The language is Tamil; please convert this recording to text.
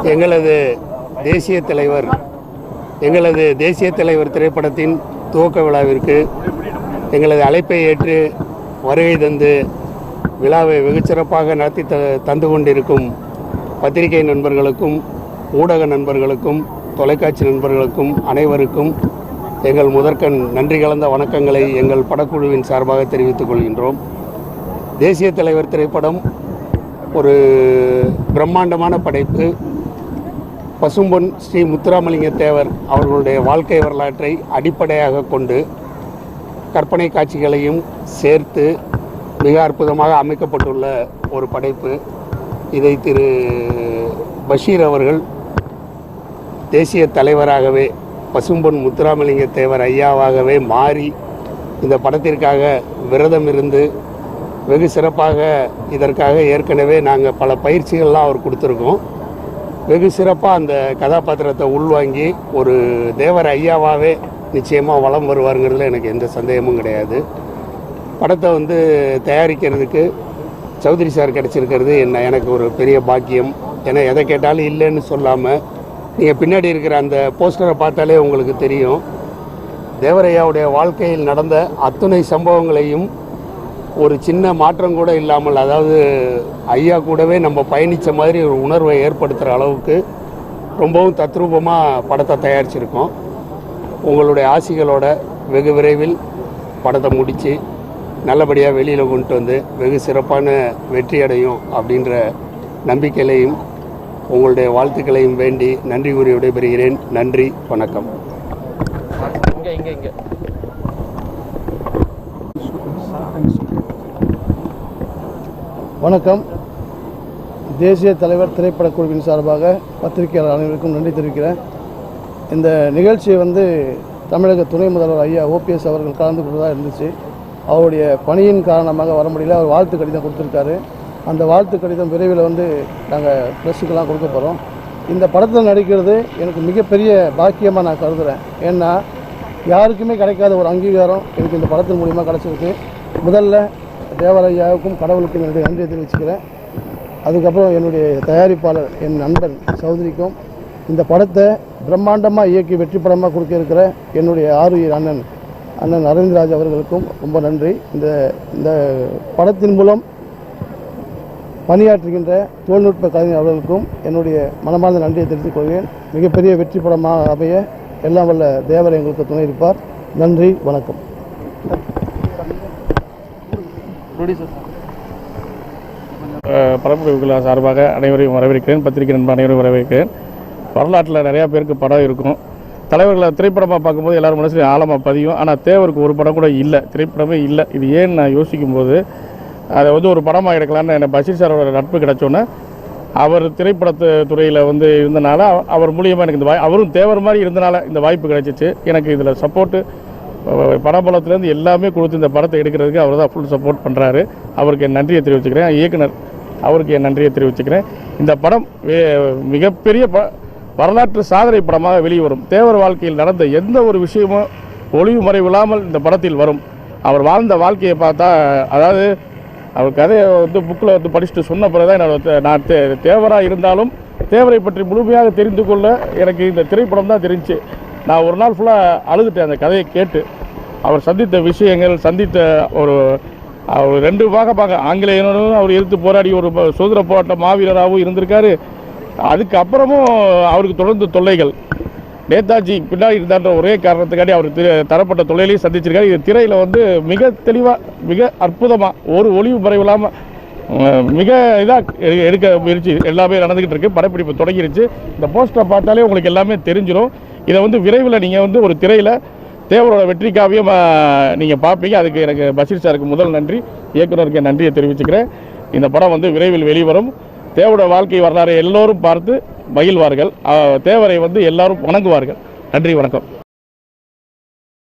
எங்களது தேசிய தலைவர் திரைப்படத்தின் துவக்க விழாவிற்கு எங்களது அழைப்பை ஏற்று வருகை தந்து விழாவை வெகு சிறப்பாக நடத்தி தந்து கொண்டிருக்கும் பத்திரிகை நண்பர்களுக்கும் ஊடக நண்பர்களுக்கும் தொலைக்காட்சி நண்பர்களுக்கும் அனைவருக்கும் எங்கள் முதற்கண் நன்றி கலந்த வணக்கங்களை எங்கள் படக்குழுவின் சார்பாக தெரிவித்துக் கொள்கின்றோம். தேசிய தலைவர் திரைப்படம் ஒரு பிரம்மாண்டமான படைப்பு. பசும்பொன் ஸ்ரீ முத்துராமலிங்க தேவர் அவர்களுடைய வாழ்க்கை வரலாற்றை அடிப்படையாக கொண்டு கற்பனை காட்சிகளையும் சேர்த்து மிக அற்புதமாக அமைக்கப்பட்டுள்ள ஒரு படைப்பு. இதை திரு பஷீர் அவர்கள் தேசிய தலைவராகவே பசும்பொன் முத்துராமலிங்க தேவர் ஐயாவாகவே மாறி இந்த படத்திற்காக விரதம் இருந்து வெகு சிறப்பாக இதற்காக ஏற்கனவே நாங்கள் பல பயிற்சிகள்லாம் அவர் கொடுத்துருக்கோம். வெகு சிறப்பாக அந்த கதாபாத்திரத்தை உள்வாங்கி ஒரு தேவர் ஐயாவாகவே நிச்சயமாக வலம் வருவாருங்கிறதுல எனக்கு எந்த சந்தேகமும் கிடையாது. படத்தை தயாரிக்கிறதுக்கு சௌத்ரி சார் கிடச்சிருக்கிறது எனக்கு ஒரு பெரிய பாக்கியம். ஏன்னா எதை கேட்டாலும் இல்லைன்னு சொல்லாமல் நீங்கள் பின்னாடி இருக்கிற அந்த போஸ்டரை பார்த்தாலே உங்களுக்கு தெரியும். தேவரையாவுடைய வாழ்க்கையில் நடந்த அத்துணை சம்பவங்களையும் ஒரு சின்ன மாற்றம் கூட இல்லாமல், அதாவது ஐயா கூடவே நம்ம பயணித்த மாதிரி ஒரு உணர்வை ஏற்படுத்துகிற அளவுக்கு ரொம்பவும் தத்ரூபமாக படத்தை தயாரிச்சிருக்கோம். உங்களுடைய ஆசிகளோட வெகு விரைவில் படத்தை முடித்து நல்லபடியாக வெளியில் கொண்டு வந்து வெகு சிறப்பான வெற்றி அடையும் அப்படின்ற நம்பிக்கையிலையும் உங்களுடைய வாழ்த்துக்களையும் வேண்டி நன்றி கூறி விடைபெறுகிறேன். நன்றி, வணக்கம். வணக்கம். தேசிய தலைவர் திரைப்படக் குழுவின் சார்பாக பத்திரிகையாளர் அனைவருக்கும் நன்றி தெரிவிக்கிறேன். இந்த நிகழ்ச்சி தமிழக துணை முதல்வர் ஐயா OPS அவர்கள் கலந்து கொண்டதாக இருந்துச்சு. அவருடைய பணியின் காரணமாக வர முடியல. அவர் வாழ்த்து கடிதம் கொடுத்துருக்காரு. அந்த வாழ்த்து கடிதம் விரைவில் நாங்கள் ப்ரெஸ்ஸுக்கெல்லாம் கொடுக்க போகிறோம். இந்த படத்தில் நடிக்கிறது எனக்கு மிகப்பெரிய பாக்கியமாக நான் கருதுகிறேன். ஏன்னா யாருக்குமே கிடைக்காத ஒரு அங்கீகாரம் எனக்கு இந்த படத்தின் மூலிமா கிடச்சிருக்கு. முதல்ல தேவரையாவுக்கும் கடவுளுக்கும் என்னுடைய நன்றியை தெரிவிச்சுக்கிறேன். அதுக்கப்புறம் என்னுடைய தயாரிப்பாளர் என் நண்பன் சௌத்ரிக்கும் இந்த படத்தை பிரம்மாண்டமாக இயக்கி வெற்றி படமாக கொடுக்க இருக்கிற என்னுடைய ஆருயிர் அண்ணன் அரவிந்த்ராஜ் அவர்களுக்கும் ரொம்ப நன்றி. இந்த படத்தின் மூலம் பணியாற்றுகின்ற தொழில்நுட்ப கலைஞர் அவர்களுக்கும் என்னுடைய மனமார்ந்த நன்றியை தெரிவித்துக் கொள்கிறேன். மிகப்பெரிய வெற்றி படமாக அமைய எல்லாம் வல்ல தேவர் எங்களுக்கு துணை இருப்பார். நன்றி, வணக்கம். படப்பிடிப்புகள் சார்பாக அனைவரையும் வரவேற்கிறேன். பத்திரிகை நண்பர் அனைவரையும் வரவேற்கிறேன். வரலாற்றில் நிறையா பேருக்கு படம் இருக்கும். தலைவர்களை திரைப்படமாக பார்க்கும்போது எல்லோரும் மனசுலையும் ஆழமாக பதியும். ஆனால் தேவருக்கு ஒரு படம் கூட இல்லை, திரைப்படமே இல்லை. இது ஏன்னு நான் யோசிக்கும்போது அதை ஒரு படமாக எடுக்கலான்னு எனக்கு பஷீர் சாரோட நட்பு கிடச்சோன்னே அவர் திரைப்படத்து துறையில் இருந்தனால அவர் மூலியமாக எனக்கு அவரும் தேவர் மாதிரி இருந்தனால இந்த வாய்ப்பு கிடைச்சிச்சு. எனக்கு இதில் சப்போர்ட்டு படபலத்துலேருந்து எல்லாமே கொடுத்து இந்த படத்தை எடுக்கிறதுக்கு அவர் தான் ஃபுல் சப்போர்ட் பண்ணுறாரு. அவருக்கு என் நன்றியை தெரிவிச்சுக்கிறேன். இயக்குனர் அவருக்கு என் நன்றியை தெரிவிச்சுக்கிறேன். இந்த படம் மிகப்பெரிய வரலாற்று சாதனை படமாக வெளிவரும். தேவர் வாழ்க்கையில் நடந்த எந்த ஒரு விஷயமும் ஒளிவு மறைவில்லாமல் இந்த படத்தில் வரும். அவர் வாழ்ந்த வாழ்க்கையை பார்த்தா, அதாவது அவர் கதையை புக்கில் படிச்சுட்டு சொன்ன பிறகு தான் நான் தேவராக இருந்தாலும் தேவரை பற்றி முழுமையாக தெரிந்து கொள்ள எனக்கு இந்த திரைப்படம் தான் தெரிஞ்சு. நான் ஒரு நாள் ஃபுல்லாக அழுதுட்டேன் அந்த கதையை கேட்டு. அவர் சந்தித்த விஷயங்கள், சந்தித்த அவர் 2 பாக ஆங்கிலேயனும் அவர் எதிர்த்து போராடி ஒரு சுதந்திர போராட்ட மாவீரராகவும் இருந்திருக்காரு. அதுக்கப்புறமும் அவருக்கு தொடர்ந்து தொல்லைகள். நேதாஜி பின்னாடி இருந்தான்ற ஒரே காரணத்துக்காண்டி அவர் தரப்பட்ட தொல்லையிலையும் சந்திச்சிருக்காரு. இது திரையில் மிக தெளிவாக, மிக அற்புதமாக, ஒரு ஒளிவு மறைவில்லாமல் மிக இதாக எடுக்க முயற்சி எல்லாமே நடந்துக்கிட்டு இருக்குது. படப்பிடிப்பு தொடங்கிருச்சு. இந்த போஸ்டரை பார்த்தாலே உங்களுக்கு எல்லாமே தெரிஞ்சிடும். இதை விரைவில் நீங்கள் ஒரு திரையில் தேவரோட வெற்றிக்காவையும் நீங்கள் பார்ப்பீங்க. அதுக்கு எனக்கு பஷீர் சாருக்கு முதல் நன்றி, இயக்குனருக்கு நன்றியை தெரிவிச்சுக்கிறேன். இந்த படம் விரைவில் வெளிவரும். தேவரோட வாழ்க்கை வரலாறு எல்லோரும் பார்த்து மகிழ்வார்கள். தேவரை எல்லாரும் வணங்குவார்கள். நன்றி, வணக்கம்.